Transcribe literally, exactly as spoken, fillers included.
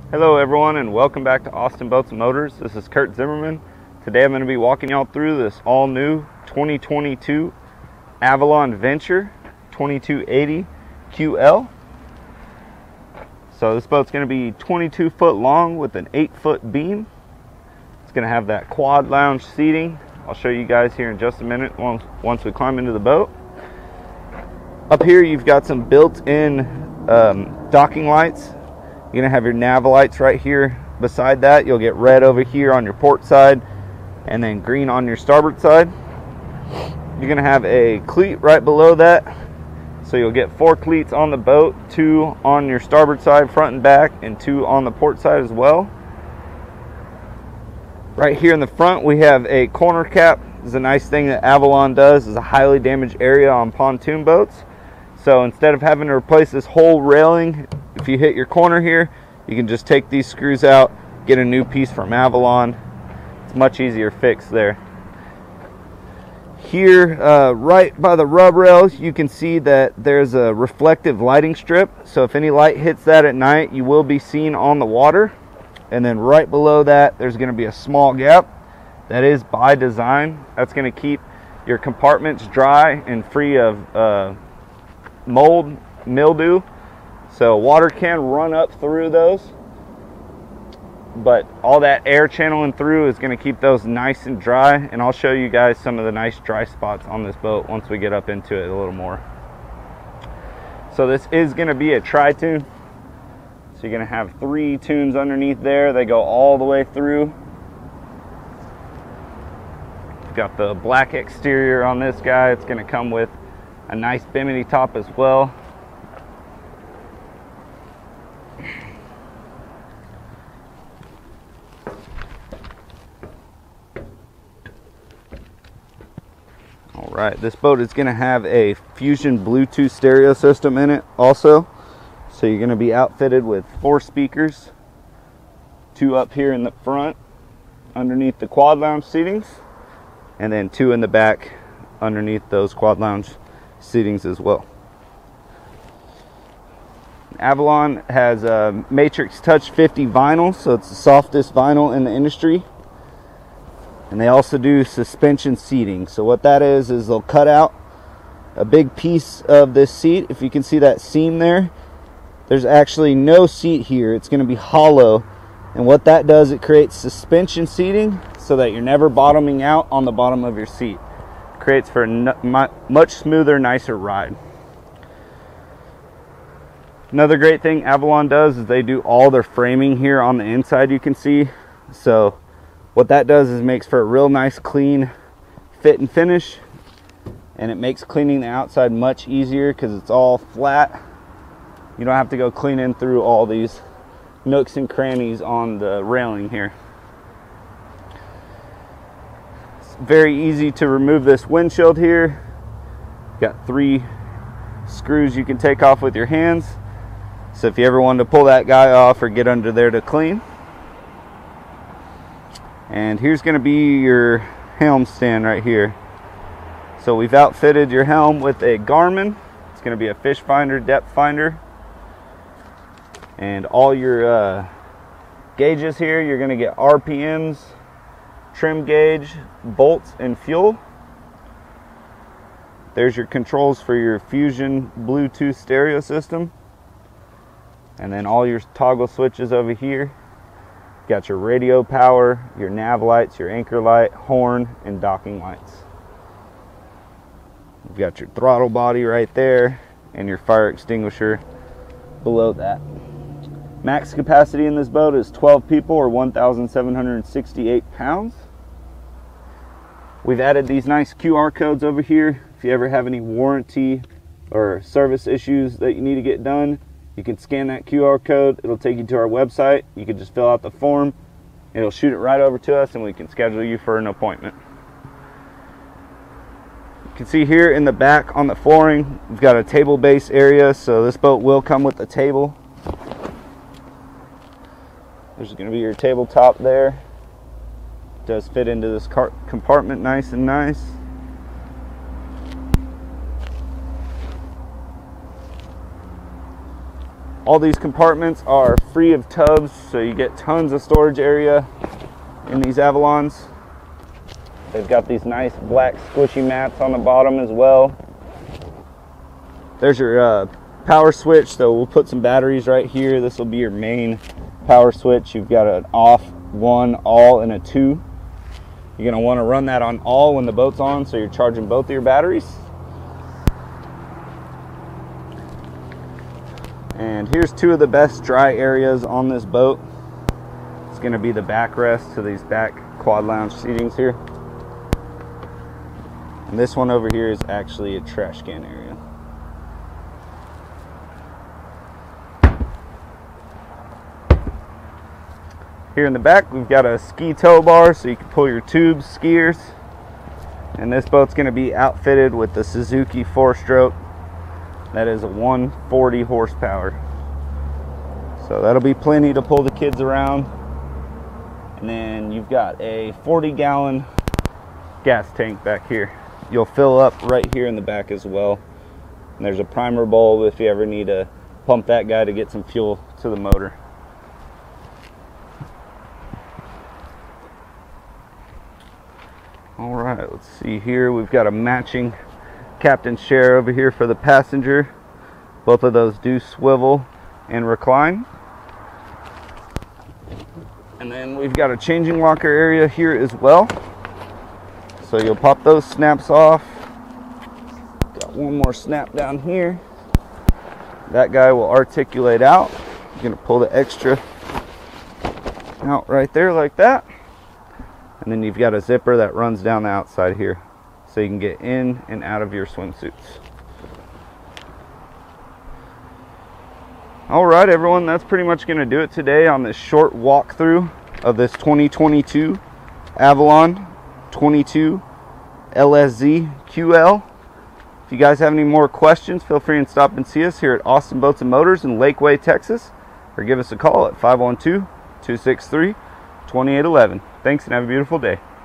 Hello everyone, and welcome back to Austin Boats and Motors. This is Kurt Zimmerman. Today I'm going to be walking y'all through this all new twenty twenty-two Avalon Venture twenty-two eighty Q L. So this boat's going to be twenty-two foot long with an eight foot beam. It's going to have that quad lounge seating. I'll show you guys here in just a minute once, once we climb into the boat. Up here you've got some built-in um, docking lights. You're going to have your nav lights right here beside that. You'll get red over here on your port side and then green on your starboard side. You're going to have a cleat right below that. So you'll get four cleats on the boat, two on your starboard side front and back, and two on the port side as well. Right here in the front we have a corner cap. This is a nice thing that Avalon does. It's a highly damaged area on pontoon boats. So instead of having to replace this whole railing, if you hit your corner here, you can just take these screws out, get a new piece from Avalon. It's much easier fix there. Here, uh, right by the rub rails, you can see that there's a reflective lighting strip. So if any light hits that at night, you will be seen on the water. And then right below that, there's going to be a small gap. That is by design. That's going to keep your compartments dry and free of uh, mold, mildew. So water can run up through those, but all that air channeling through is going to keep those nice and dry. And I'll show you guys some of the nice dry spots on this boat once we get up into it a little more. So this is going to be a tri-tune. So you're going to have three tunes underneath there. They go all the way through. Got the black exterior on this guy. It's going to come with a nice bimini top as well. Alright, this boat is going to have a Fusion Bluetooth stereo system in it also. So you're going to be outfitted with four speakers, two up here in the front underneath the quad lounge seatings, and then two in the back underneath those quad lounge seatings as well. Avalon has a Matrix Touch fifty vinyl, so it's the softest vinyl in the industry. And they also do suspension seating. So what that is is they'll cut out a big piece of this seat. If you can see that seam there, there's actually no seat here. It's going to be hollow. And what that does, it creates suspension seating so that you're never bottoming out on the bottom of your seat. It creates for a much smoother, nicer ride. Another great thing Avalon does is they do all their framing here on the inside, you can see. So what that does is makes for a real nice clean fit and finish, and it makes cleaning the outside much easier because it's all flat. You don't have to go cleaning through all these nooks and crannies on the railing here. It's very easy to remove this windshield here. Got three screws you can take off with your hands. So if you ever wanted to pull that guy off or get under there to clean. And here's going to be your helm stand right here. So we've outfitted your helm with a Garmin. It's going to be a fish finder, depth finder. And all your uh, gauges here, you're going to get R P Ms, trim gauge, bolts, and fuel. There's your controls for your Fusion Bluetooth stereo system. And then all your toggle switches over here. Got your radio power, your nav lights, your anchor light, horn, and docking lights. You've got your throttle body right there and your fire extinguisher below that. Max capacity in this boat is twelve people, or one thousand seven hundred sixty-eight pounds. We've added these nice Q R codes over here. If you ever have any warranty or service issues that you need to get done, you can scan that Q R code. It'll take you to our website. You can just fill out the form. It'll shoot it right over to us, and we can schedule you for an appointment. You can see here in the back on the flooring, we've got a table base area, so this boat will come with a table. There's going to be your tabletop there. It does fit into this car compartment nice and nice. All these compartments are free of tubs, so you get tons of storage area in these Avalons. They've got these nice black squishy mats on the bottom as well. There's your uh, power switch, so we'll put some batteries right here. This will be your main power switch. You've got an off, one, all, and a two. You're gonna wanna run that on all when the boat's on, so you're charging both of your batteries. And here's two of the best dry areas on this boat. It's gonna be the backrest to these back quad lounge seatings here. And this one over here is actually a trash can area. Here in the back, we've got a ski tow bar so you can pull your tubes, skiers. And this boat's gonna be outfitted with the Suzuki four stroke. That is a one forty horsepower. So that'll be plenty to pull the kids around. And then you've got a forty gallon gas tank back here. You'll fill up right here in the back as well. And there's a primer bulb if you ever need to pump that guy to get some fuel to the motor. All right, let's see here. We've got a matching captain's chair over here for the passenger. Both of those do swivel and recline. And then we've got a changing locker area here as well. So you'll pop those snaps off. Got one more snap down here. That guy will articulate out. You're gonna pull the extra out right there like that. And then you've got a zipper that runs down the outside here, so you can get in and out of your swimsuits. All right, everyone, that's pretty much going to do it today on this short walkthrough of this twenty twenty-two Avalon twenty-two L S Z Q L. If you guys have any more questions, feel free and stop and see us here at Austin Boats and Motors in Lakeway, Texas, or give us a call at five one two, two six three, two eight one one. Thanks and have a beautiful day.